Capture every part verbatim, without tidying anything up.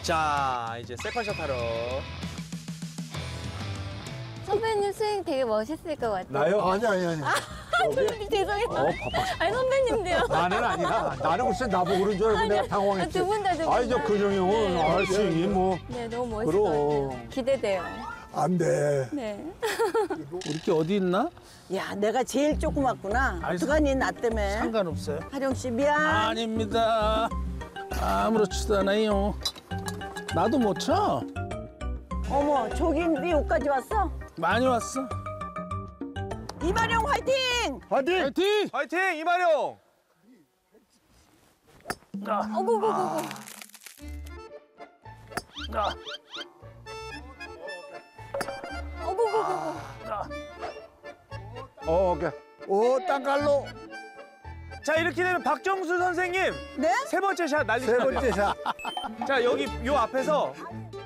자, 이제 세컨샷 하러. 선배님 스윙 되게 멋있을 것 같아요. 나요? 아니 아니 아니. 아, 선배님 죄송해요. 어, 바빠. 아니 선배님도요. 나는 아니야. 나는 글쎄 나보고 그런 줄 알고 내가 당황했지. 두 분 다 두 분 다. 아니 저 근영이 형은 네. 알 스윙이 뭐. 네, 너무 멋있을 그럼. 것 같아요. 기대돼요. 안 돼. 네. 우리 게 어디 있나? 야, 내가 제일 조그맣구나. 아니, 어떡하니, 나 때문에. 상관없어요. 하령 씨, 미안. 아닙니다. 아무렇지도 않아요. 나도 못 쳐. 어머, 저기 네 옷까지 왔어? 많이 왔어. 이마령 화이팅! 화이팅! 파이팅! 화이팅, 이마룡! 어구구구구. 아, 어구구구구. 어, 오케이. 오, 땅갈로 자, 이렇게 되면 박정수 선생님. 네? 세 번째 샷 세 날리시면 돼요. 번째 샷. 자, 여기 요 앞에서.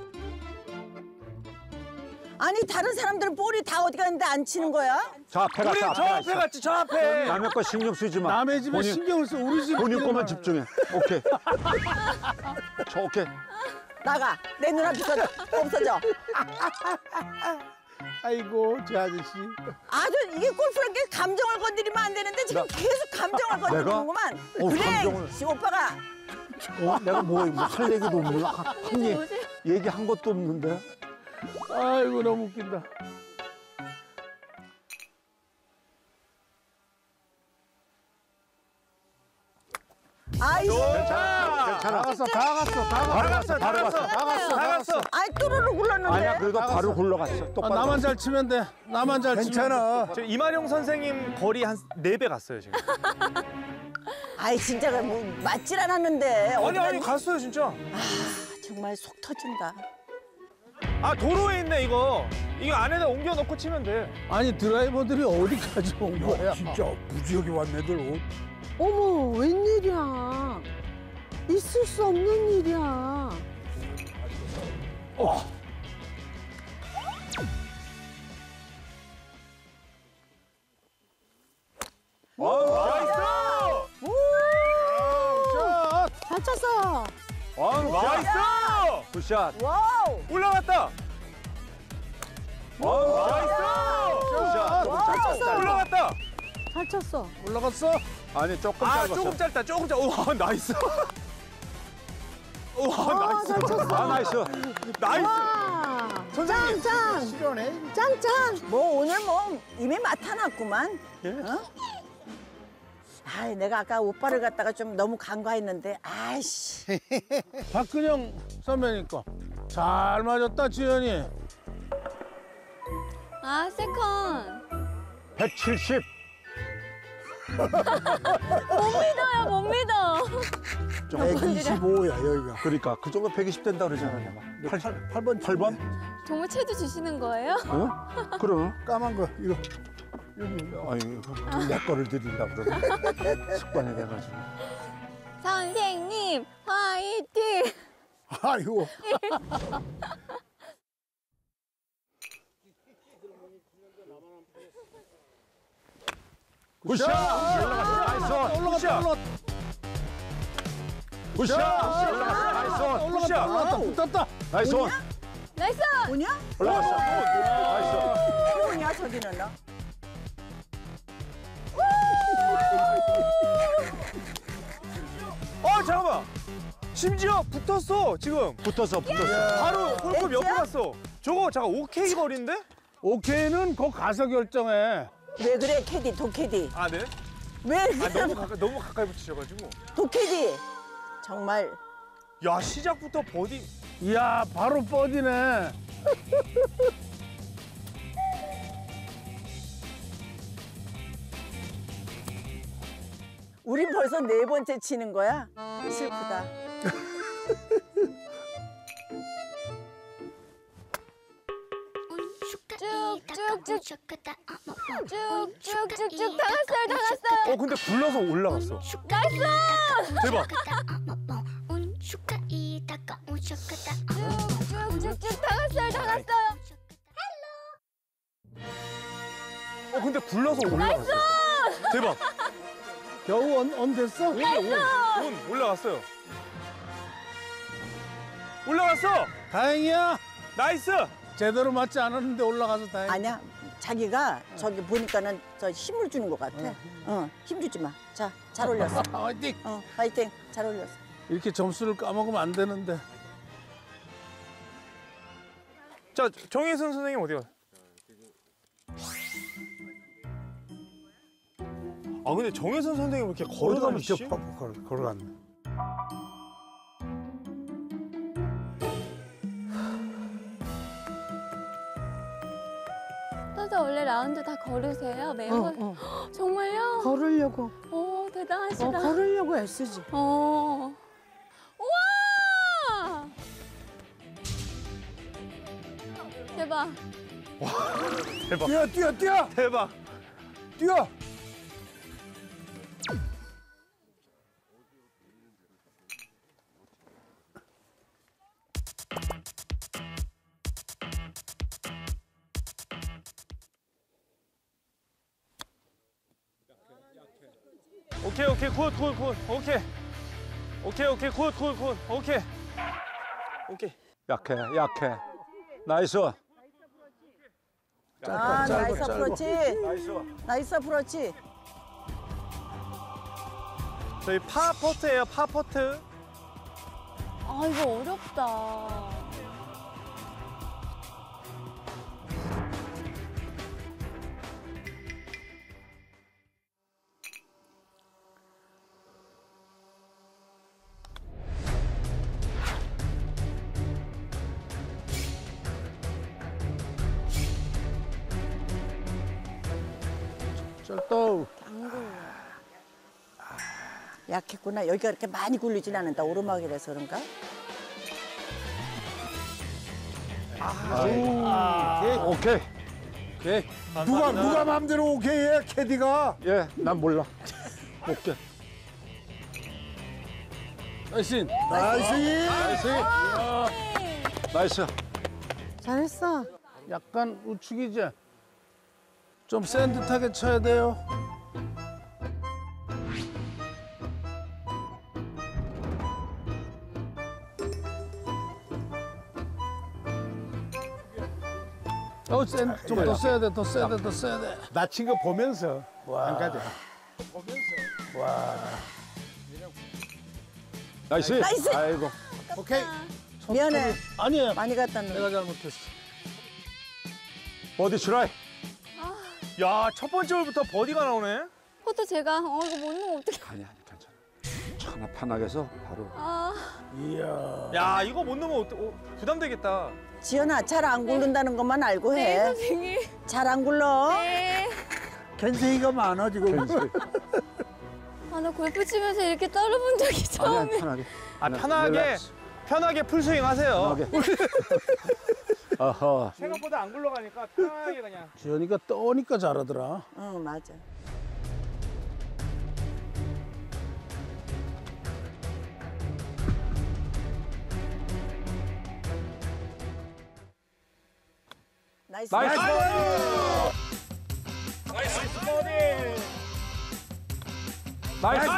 아니, 다른 사람들은 볼이 다 어디 갔는데 안 치는 거야? 저 앞에 우리 갔어. 저 앞에 앞에 갔어. 갔지, 저 앞에. 남의 거 신경 쓰지 마. 남의 집에 본인, 신경을 써. 우리 집. 본인 거만 집중해. 오케이. 저 오케이. 나가. 내 눈앞에서 없어져. 아이고, 저 아저씨. 아주 이게 골프란 게 감정을 건드리면 안 되는데 지금 나- 계속 감정을 건드리는구만. 어, 그래, 감정을. 씨, 오빠가. 어, 내가 뭐, 뭐 할 얘기도 없는 한, 한 얘기, 얘기한 것도 없는데. 아이고, 너무 웃긴다. 아이, 자, 괜찮아. 다 갔어, 다 갔어, 다 갔어. 바로 갔어, 갔어, 바로 다 갔어. 갔어. 다 갔어, 다 갔어. 아이, 또르르 굴렀는데. 아니야, 그래도 나갔어. 바로 굴러갔어. 아, 똑바로. 나만 잘 치면 돼. 나만 잘 치면 괜찮아. 지금 이마룡 선생님 거리 한 네 배 갔어요, 지금. 아이, 진짜 뭐 맞질 않았는데. 아니, 어디 아니, 갔니? 갔어요, 진짜. 아, 정말 속 터진다. 아, 도로에 있네, 이거. 이거 안에다 옮겨놓고 치면 돼. 아니, 드라이버들이 어디까지 온 거야? 진짜 무지하게 왔네들 옷. 어머, 웬일이야. 있을 수 없는 일이야. 잘 쳤어. 아유, 나이스! 굿샷. 와우! 올라갔다! 아유, 나이스! 굿샷. 조금 와우. 짧았어. 올라갔다! 잘 쳤어. 올라갔어? 아니, 조금 아, 짧았어. 조금 짧다, 조금 짧다. 우와, 나이스! 우와, 나이스! 잘 쳤어. 아, 나이스. 나이스! 와. 선생님! 짱짱. 실현해. 짱짱. 뭐 오늘 뭐 이미 맡아놨구만. 예? 어? 아이, 내가 아까 오빠를 갖다가 좀 너무 간과했는데, 아이씨. 박근영 선배님 거. 잘 맞았다, 지현이. 아, 세컨. 백칠십. 못 믿어요, 못 믿어. 백이십오야 여기가. 그러니까 그 정도 백이십 된다 그러잖아, 내가. 팔, 팔 번. 팔 번? 정말 채도 주시는 거예요? 어? 그럼. 까만 거 이거. 아니, 내 거를 드린다 그러네. 습관이 돼가지고. 선생님, 화이팅! 아이고. 굿샷! 나이스 온! 올라갔다, 올라갔다. 굿샷! 나이스 온! 올라갔다, 올라갔다. 붙었다. 나이스 온! 나이스! 뭐냐? 올라갔어. 나이스. 뭐냐, 저기는 너? 어, 잠깐만! 심지어 붙었어, 지금. 붙었어, 붙었어. 바로 홀컵 옆에 진짜? 갔어. 저거, 잠깐, 오케이 거리인데? 오케이는 거 가서 결정해. 왜 그래, 캐디, 도캐디. 아, 네? 왜 아, 그래, 너무 가까이, 너무 가까이 붙이셔가지고. 도캐디. 정말. 야, 시작부터 버디. 이야, 바로 뻗이네. 우린 벌써 네 번째 치는 거야? 슬프다. 쭉쭉쭉 쭉쭉쭉쭉 다 갔어요, 다 갔어요. 어, 근데 굴러서 올라갔어. 나이스! 대박. 쭉쭉쭉쭉 다 갔어요, 다 갔어요. 어, 근데 굴러서 올라갔어. 대박. 겨우 언, 언 됐어? 온이 온, 온 올라갔어요. 올라갔어. 다행이야. 나이스. 제대로 맞지 않았는데 올라가서 다행. 아니야. 자기가 저기 보니까는 저 힘을 주는 것 같아. 어, 힘 주지 마. 자, 잘 올렸어. 화이팅. 어, 파이팅. 잘 올렸어. 이렇게 점수를 까먹으면 안 되는데. 자, 정혜선 선생님 어디 가? 아 근데 정혜선 선생님 왜 이렇게 걸어다니시지? 걸어 걸어갔네. 타자 원래 라운드 다 걸으세요? 매번? 어, 어. 정말요? 걸으려고. 오, 대단하시다. 어, 걸으려고 애쓰지. 어. 우와! 대박. 대박. 뛰어 뛰어 뛰어 대박. 뛰어. 오케이 오케이 굿굿굿 오케이. 오케이 오케이 굿굿굿 오케이. 오케이. 약해, 약해. 나이스. 아, 짧아, 나이스 짧아. 프로치. 나이스. 나이스 프로치. 저희 파 퍼트예요 파 퍼트. 아, 이거 어렵다. 짧다. 약했구나. 여기가 이렇게 많이 굴리진 않는다. 오르막이라서 그런가? 오케이. 오케이. 누가 누가 마음대로 오케이 해 캐디가. 예, 난 몰라. 오케이. 나이스. 나이스. 나이스. 나이스. 잘했어. 약간 우측이지? 좀 센 듯하게 쳐야 돼요. 어, 센, 좀 더 써야 돼, 더 써야 돼, 더 써야 돼. 다친 거 보면서 안 가자. 나이스. 나이스. 아이고. 오케이. 미안해. 아니에요. 많이 갖다 놓. 내가 잘못했어. 버디 트라이. 야 첫 번째 홀부터 버디가 나오네. 포도 제가, 어, 이거 못 넣으면 어떡해. 아니, 아니, 괜찮아. 하나 편하게 해서 바로. 아, 이야. 야 이거 못 넣으면 어떡- 어, 부담되겠다. 지연아, 잘 안 굴른다는 것만 알고 네, 해. 선생님. 잘 안 굴러. 네. 견생이가 많아 지금. 아, 나 골프 치면서 이렇게 떨어본 적이 아니, 처음이에요. 아니, 편하게. 아 그냥 편하게 릴렉스. 편하게 풀스윙 하세요. 편하게. 어허. 생각보다 안 굴러가니까 편하게 그냥. 지연이가 떠니까 잘하더라. 응, 맞아. 나이스. 나이스. 나이스 버디. 나이스.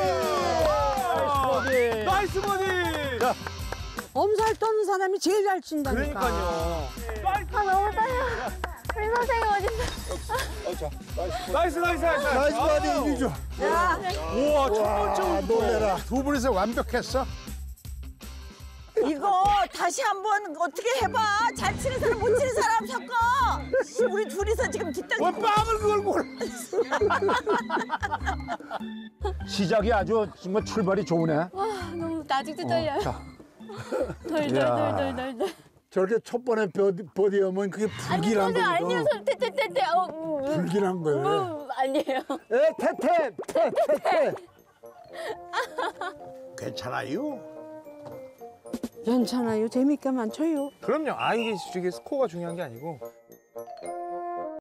버디. 나이스 버디. 자, 엄살 떠는 사람이 제일 잘 친다니까. 그러니까요. 아, 너무 떨려. 우리 선생님 어딨어? 나이스 나이스 나이스. 나이스 바디 이기죠. 야, 우와 첫 아, 번째 홀부터. 놀래라. 두 분이서 완벽했어. 이거 다시 한번 어떻게 해봐. 잘 치는 사람, 못 치는 사람 섞어. 씨, 우리 둘이서 지금 뒷땅. 왜 빵을 그걸 골? 시작이 아주 정말 출발이 좋으네. 와, 너무, 나 아직도 떨려요. 자, 덜덜덜덜덜. 저렇게 첫 번에 버디, 버디하면 그게 아니, 불길한 저는 아니에요. 거거든. 저, 테테테테. 어, 음, 음. 불길한 거예요. 음, 아니에요. 에 태태 태태태. 괜찮아요? 괜찮아요. 재밌게만 쳐요. 그럼요. 아 이게 이게 스코어가 중요한 게 아니고